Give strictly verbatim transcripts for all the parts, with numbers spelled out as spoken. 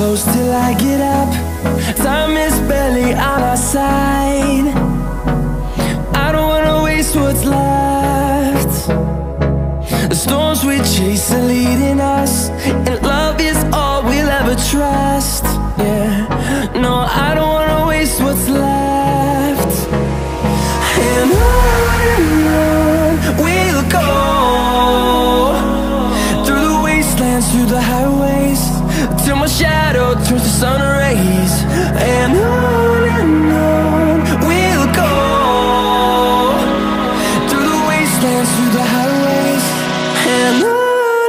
close till I get up. Time is barely on our side. I don't wanna waste what's left. The storms we chase are leading us, and love is all we'll ever trust. Yeah, no, I don't wanna waste what's left. And on and on we'll go, through the wastelands, through the highways, till my shadow turns to sun rays. And on and on we'll go, through the wastelands, through the highways, and on.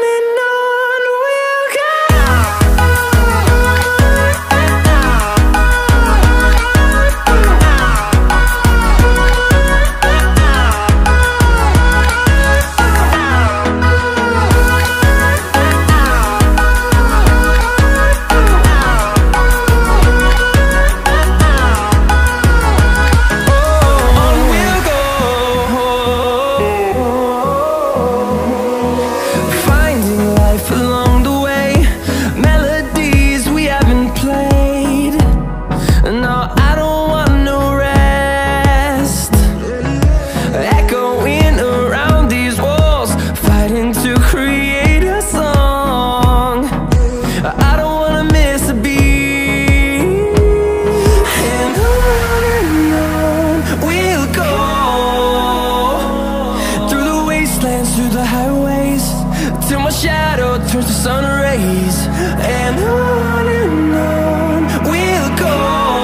Through the highways, till my shadow turns to sun rays. And on and on we'll go,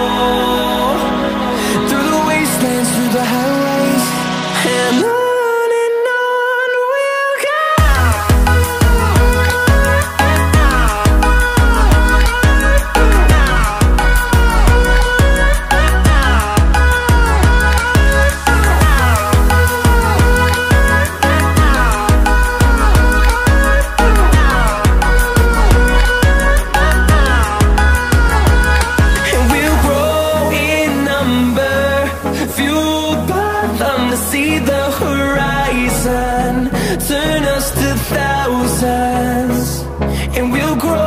through the wastelands, through the highways, and on. See the horizon turn us to thousands, and we'll grow